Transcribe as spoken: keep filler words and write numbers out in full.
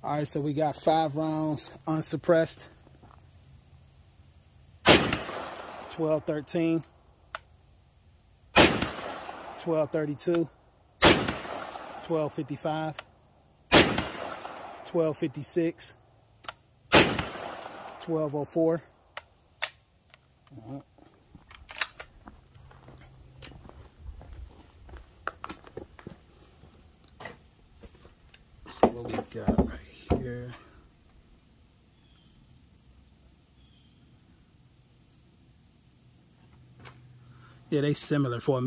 All right, so we got five rounds unsuppressed. twelve thirteen. twelve thirty-two. twelve fifty-five. twelve fifty-six. twelve oh four. Uh-huh. So what we got right here. Yeah, they similar for me.